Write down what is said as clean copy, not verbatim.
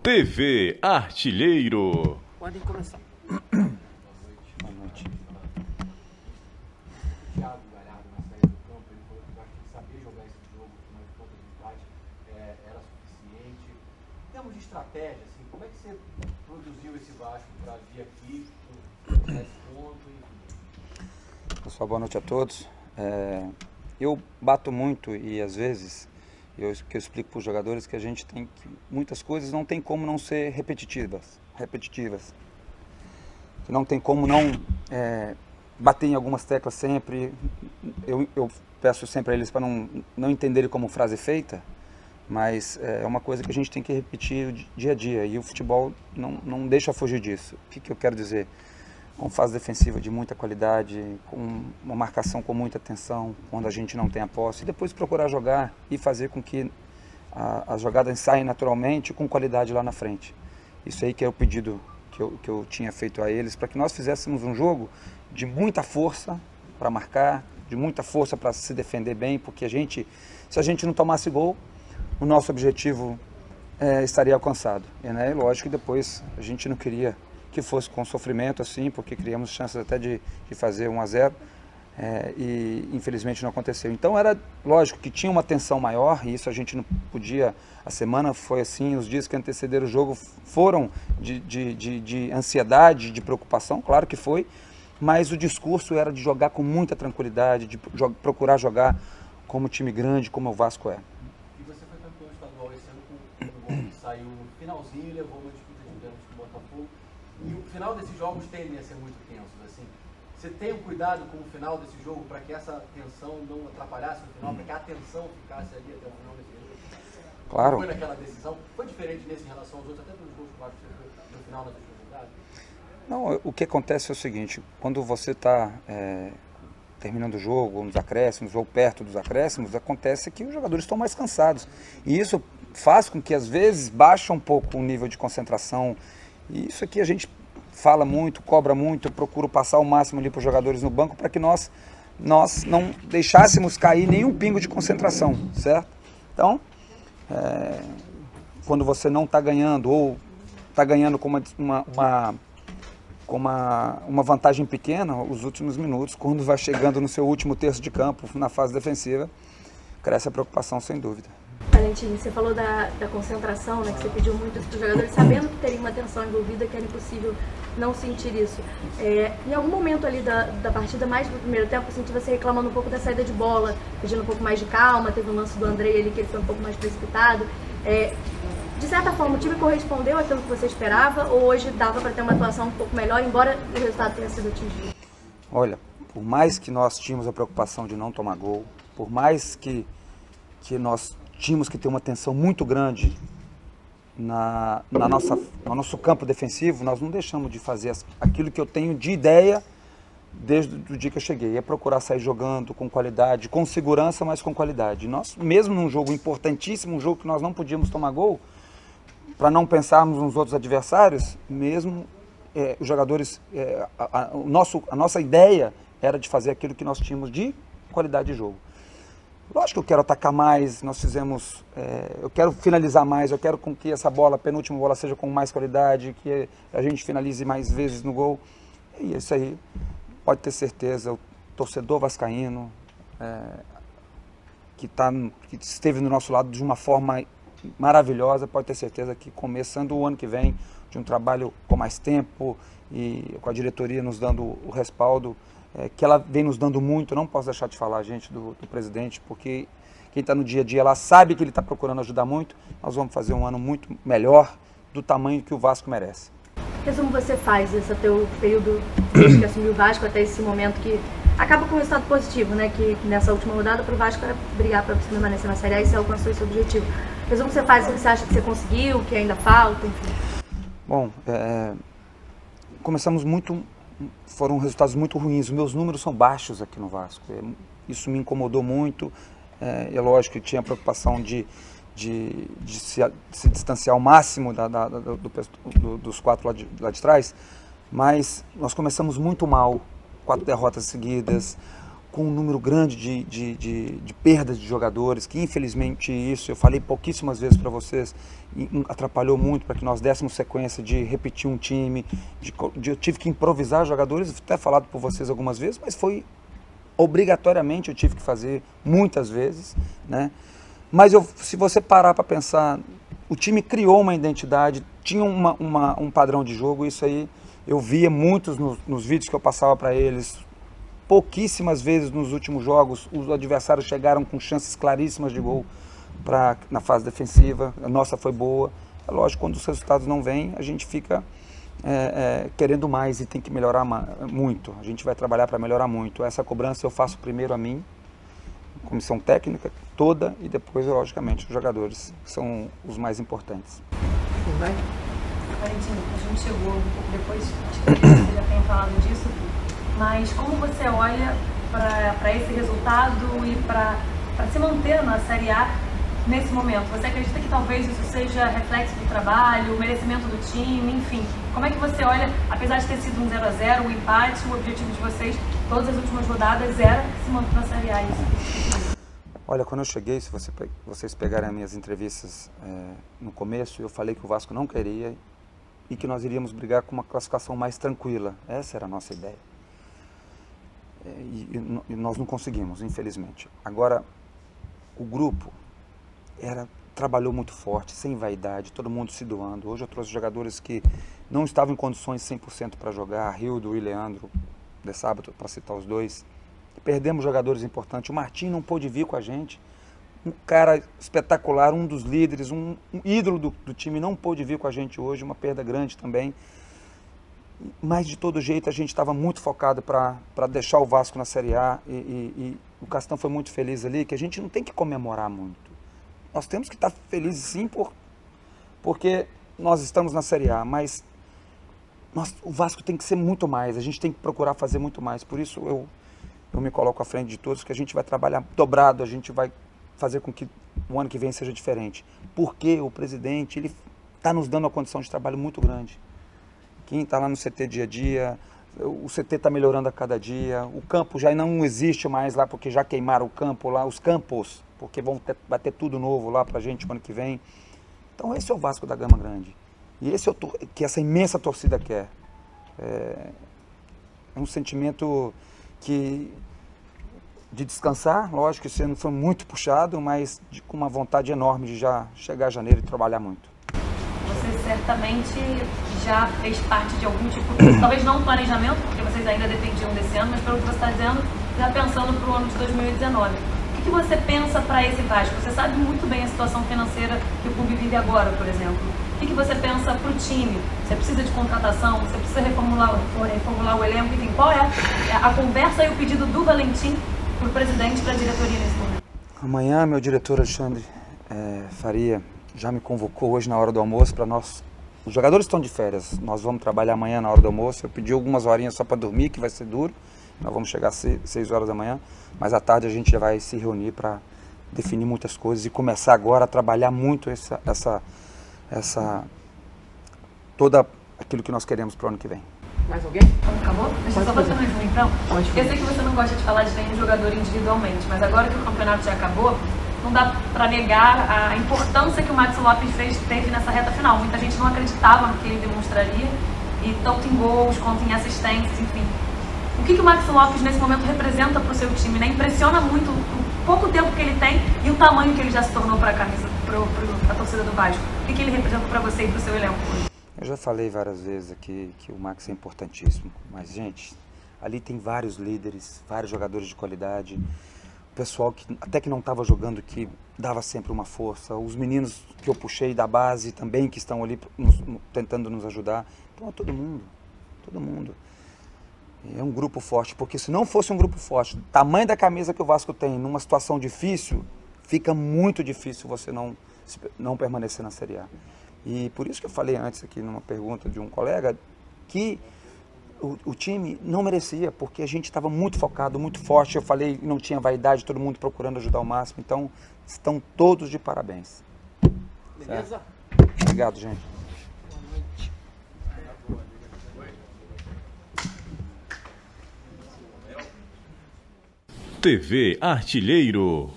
TV Artilheiro. Podem começar. Boa noite. Thiago Galhardo, na saída do campo, ele falou que eu acho que saber jogar esse jogo, afinal de contas, o empate era suficiente. Em termos de estratégia, assim, como é que você produziu esse Vasco para vir aqui, para esse ponto? Pessoal, boa noite a todos. Eu bato muito e às vezes eu explico para os jogadores que a gente tem que, muitas coisas não tem como não ser repetitivas. Não tem como não bater em algumas teclas sempre. Eu peço sempre a eles para não entenderem como frase feita, mas é uma coisa que a gente tem que repetir dia a dia e o futebol não deixa fugir disso. O que eu quero dizer? Com fase defensiva de muita qualidade, com uma marcação com muita atenção, quando a gente não tem a posse, e depois procurar jogar e fazer com que as jogadas saiam naturalmente com qualidade lá na frente. Isso aí que é o pedido que eu tinha feito a eles, para que nós fizéssemos um jogo de muita força para marcar, de muita força para se defender bem, porque se a gente não tomasse gol, o nosso objetivo estaria alcançado. E lógico que depois a gente não queria que fosse com sofrimento assim, porque criamos chances até de fazer 1-0 e infelizmente não aconteceu. Então era lógico que tinha uma tensão maior e isso a gente não podia, a semana foi assim, os dias que antecederam o jogo foram de ansiedade, de preocupação, claro que foi, mas o discurso era de jogar com muita tranquilidade, de procurar jogar como time grande, como o Vasco é. E você foi campeão estadual esse ano com um gol que saiu no finalzinho e levou uma disputa de pênalti com o Botafogo. E o final desses jogos tendem a ser muito tensos, assim. Você tem um cuidado com o final desse jogo para que essa tensão não atrapalhasse o final, para que a atenção ficasse ali até o final desse jogo? Claro. Foi naquela decisão? Foi diferente nesse em relação aos outros, até pelos gols que o Vasco fez no final das dificuldades? Não, o que acontece é o seguinte, quando você está terminando o jogo, nos acréscimos, ou perto dos acréscimos, acontece que os jogadores estão mais cansados. E isso faz com que, às vezes, baixe um pouco o nível de concentração. E isso aqui a gente fala muito, cobra muito, eu procuro passar o máximo ali para os jogadores no banco para que nós não deixássemos cair nenhum pingo de concentração, certo? Então, quando você não está ganhando ou está ganhando com uma vantagem pequena, os últimos minutos, quando vai chegando no seu último terço de campo, na fase defensiva, cresce a preocupação sem dúvida. Valentim, você falou da concentração, né, que você pediu muito para os jogadores, sabendo que teria uma tensão envolvida, que era impossível não sentir isso. Em algum momento ali da partida, mais no primeiro tempo, eu senti você reclamando um pouco da saída de bola, pedindo um pouco mais de calma, teve um lance do Andrei ali que ele foi um pouco mais precipitado. De certa forma, o time correspondeu àquilo que você esperava ou hoje dava para ter uma atuação um pouco melhor, embora o resultado tenha sido atingido? Olha, por mais que nós tínhamos a preocupação de não tomar gol, por mais que nós tínhamos que ter uma atenção muito grande no nosso campo defensivo, nós não deixamos de fazer aquilo que eu tenho de ideia desde o dia que eu cheguei, é procurar sair jogando com qualidade, com segurança, mas com qualidade. Nós, mesmo num jogo importantíssimo, um jogo que nós não podíamos tomar gol, para não pensarmos nos outros adversários, mesmo os jogadores, a nossa ideia era de fazer aquilo que nós tínhamos de qualidade de jogo. Lógico que eu quero atacar mais, eu quero finalizar mais, eu quero com que essa bola, a penúltima bola, seja com mais qualidade, que a gente finalize mais vezes no gol. E isso aí, pode ter certeza, o torcedor vascaíno, que esteve no nosso lado de uma forma maravilhosa, pode ter certeza que começando o ano que vem, de um trabalho com mais tempo e com a diretoria nos dando o respaldo, que ela vem nos dando muito, eu não posso deixar de falar, gente, do presidente, porque quem está no dia a dia lá sabe que ele está procurando ajudar muito. Nós vamos fazer um ano muito melhor, do tamanho que o Vasco merece. Que resumo você faz esse teu período desde que assumiu o Vasco até esse momento que acaba com um resultado positivo, né? Que nessa última rodada para o Vasco era brigar para você permanecer na Série A e você alcançou esse objetivo. Que resumo você faz o que você acha que você conseguiu, que ainda falta, enfim? Bom, começamos foram resultados muito ruins, os meus números são baixos aqui no Vasco, isso me incomodou muito, é lógico que tinha a preocupação de se distanciar ao máximo dos quatro lá de trás, mas nós começamos muito mal, 4 derrotas seguidas, com um número grande de perdas de jogadores, que infelizmente isso, eu falei pouquíssimas vezes para vocês, atrapalhou muito para que nós dessemos sequência de repetir um time, eu tive que improvisar jogadores, até falado por vocês algumas vezes, mas foi obrigatoriamente, eu tive que fazer muitas vezes, né? Mas se você parar para pensar, o time criou uma identidade, tinha um padrão de jogo, isso aí eu via muitos nos vídeos que eu passava para eles. Pouquíssimas vezes nos últimos jogos os adversários chegaram com chances claríssimas de gol na fase defensiva, a nossa foi boa. É lógico, quando os resultados não vêm, a gente fica querendo mais e tem que melhorar muito. A gente vai trabalhar para melhorar muito. Essa cobrança eu faço primeiro a mim, comissão técnica toda, e depois, logicamente, os jogadores, que são os mais importantes. Valentim, a gente chegou um pouco depois, acho que você já tenha falado disso, mas como você olha para esse resultado e para se manter na Série A nesse momento? Você acredita que talvez isso seja reflexo do trabalho, o merecimento do time, enfim? Como é que você olha, apesar de ter sido um 0-0, um empate, o objetivo de vocês, todas as últimas rodadas, era se manter na Série A? Olha, quando eu cheguei, se vocês pegarem as minhas entrevistas no começo, eu falei que o Vasco não queria e que nós iríamos brigar com uma classificação mais tranquila. Essa era a nossa ideia. E nós não conseguimos, infelizmente. Agora, o grupo trabalhou muito forte, sem vaidade, todo mundo se doando. Hoje eu trouxe jogadores que não estavam em condições 100% para jogar, Rildo e Leandro, de sábado, para citar os dois. Perdemos jogadores importantes. O Martim não pôde vir com a gente. Um cara espetacular, um dos líderes, um ídolo do time, não pôde vir com a gente hoje, uma perda grande também. Mas de todo jeito a gente estava muito focado para deixar o Vasco na Série A e o Castão foi muito feliz ali, que a gente não tem que comemorar muito. Nós temos que estar felizes sim porque nós estamos na Série A, mas o Vasco tem que ser muito mais, a gente tem que procurar fazer muito mais. Por isso eu me coloco à frente de todos, que a gente vai trabalhar dobrado, a gente vai fazer com que o ano que vem seja diferente. Porque o presidente, ele está nos dando uma condição de trabalho muito grande. Quem está lá no CT dia a dia, o CT está melhorando a cada dia, o campo já não existe mais lá, porque já queimaram o campo lá, os campos, porque vai ter tudo novo lá para a gente no ano que vem. Então esse é o Vasco da Gama Grande. E esse é o que essa imensa torcida quer. É um sentimento de descansar, lógico que esse ano foi muito puxado, mas com uma vontade enorme de já chegar a janeiro e trabalhar muito. Você certamente já fez parte de algum tipo, talvez não planejamento, porque vocês ainda dependiam desse ano, mas pelo que você está dizendo, já pensando para o ano de 2019. O que você pensa para esse Vasco? Você sabe muito bem a situação financeira que o clube vive agora, por exemplo. O que você pensa para o time? Você precisa de contratação? Você precisa reformular o elenco? Enfim, qual é a conversa e o pedido do Valentim para o presidente e para a diretoria nesse momento? Amanhã, meu diretor Alexandre Faria já me convocou hoje na hora do almoço para nós. Os jogadores estão de férias, nós vamos trabalhar amanhã na hora do almoço. Eu pedi algumas horinhas só para dormir, que vai ser duro. Nós vamos chegar às 6 horas da manhã, mas à tarde a gente já vai se reunir para definir muitas coisas e começar agora a trabalhar muito toda aquilo que nós queremos para o ano que vem. Mais alguém? Acabou? Deixa eu só fazer mais um então. Eu sei que você não gosta de falar de nenhum jogador individualmente, mas agora que o campeonato já acabou, não dá para negar a importância que o Maxi Lopes teve nessa reta final. Muita gente não acreditava no que ele demonstraria, e tanto em gols quanto em assistências, enfim. O que o Maxi Lopes nesse momento representa para o seu time, né? Impressiona muito o pouco tempo que ele tem e o tamanho que ele já se tornou para a camisa, para a torcida do Vasco. O que ele representa para você e para o seu elenco hoje? Eu já falei várias vezes aqui que o Max é importantíssimo, mas, gente, ali tem vários líderes, vários jogadores de qualidade, o pessoal que até que não estava jogando, que dava sempre uma força, os meninos que eu puxei da base também, que estão ali tentando nos ajudar. Então, todo mundo. É um grupo forte, porque se não fosse um grupo forte, tamanho da camisa que o Vasco tem, numa situação difícil, fica muito difícil você não permanecer na Série A. E por isso que eu falei antes aqui numa pergunta de um colega que o time não merecia, porque a gente estava muito focado, muito forte. Eu falei, não tinha vaidade, todo mundo procurando ajudar ao máximo. Então, estão todos de parabéns. Beleza? Obrigado, gente. TV Artilheiro.